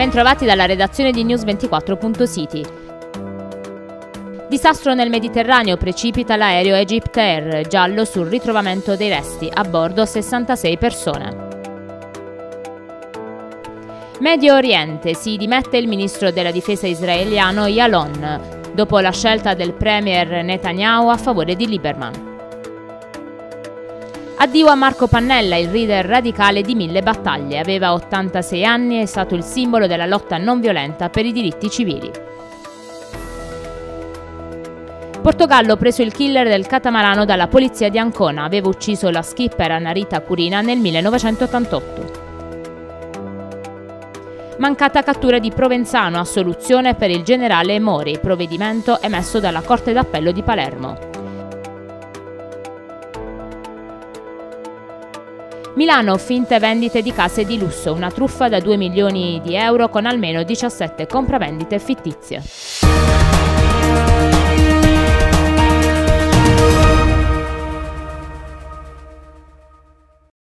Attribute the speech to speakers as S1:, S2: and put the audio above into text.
S1: Bentrovati dalla redazione di News24.city. Disastro nel Mediterraneo, precipita l'aereo Egyptair, giallo sul ritrovamento dei resti, a bordo 66 persone. Medio Oriente, si dimette il ministro della difesa israeliano Yalon, dopo la scelta del premier Netanyahu a favore di Lieberman. Addio a Marco Pannella, il leader radicale di 1000 battaglie. Aveva 86 anni e è stato il simbolo della lotta non violenta per i diritti civili. Portogallo, preso il killer del catamarano dalla polizia di Ancona. Aveva ucciso la skipper Annarita Curina nel 1988. Mancata cattura di Provenzano, assoluzione per il generale Mori, provvedimento emesso dalla Corte d'Appello di Palermo. Milano, finte vendite di case di lusso, una truffa da 2 milioni di euro con almeno 17 compravendite fittizie.